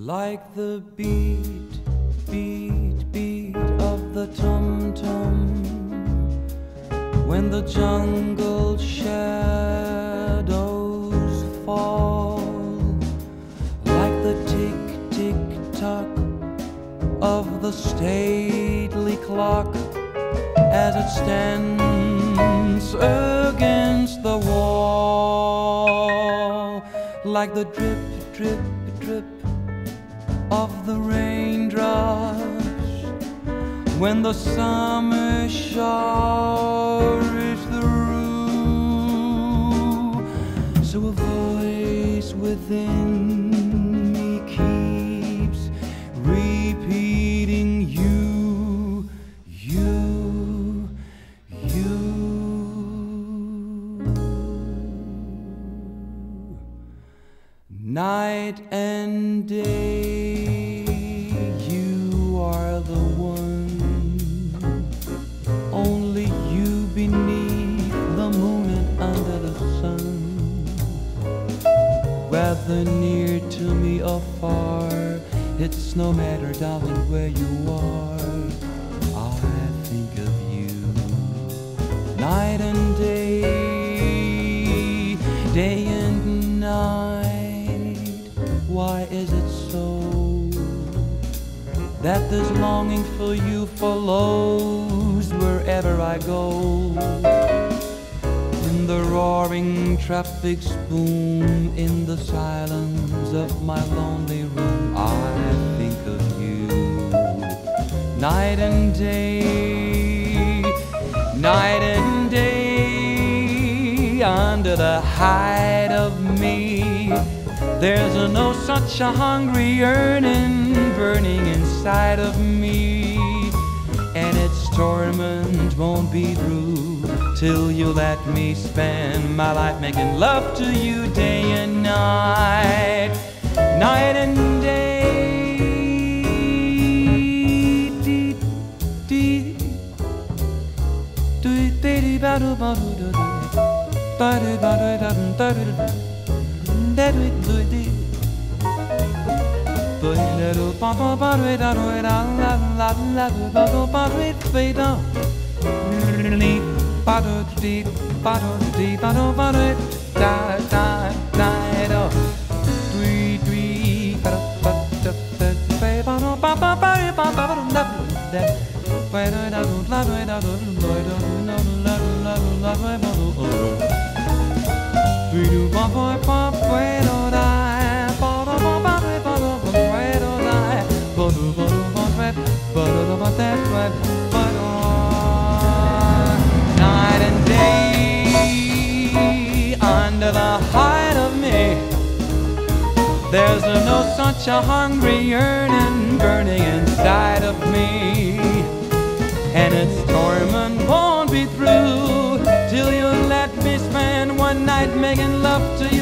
Like the beat, beat, beat of the tum-tum when the jungle shadows fall, like the tick, tick, tock of the stately clock as it stands against the wall, like the drip, drip, drip of the raindrops when the summer showers the roof. So a voice within me keeps repeating you, you, you. Night and day, you are the one, only you beneath the moon and under the sun. Whether near to me or far, it's no matter, darling, where you are, I think of you. Night and day, day and night. Why is it so that this longing for you follows wherever I go? In the roaring traffic's boom, in the silence of my lonely room, I think of you. Night and day, night and day, under the hide of me, there's no such a hungry yearning burning inside of me, and its torment won't be through till you let me spend my life making love to you day and night, night and day. Night and day, under the hide of me, there's no such a hungry yearning burning inside of me, and its torment won't be through till you let me spend one night making love to you.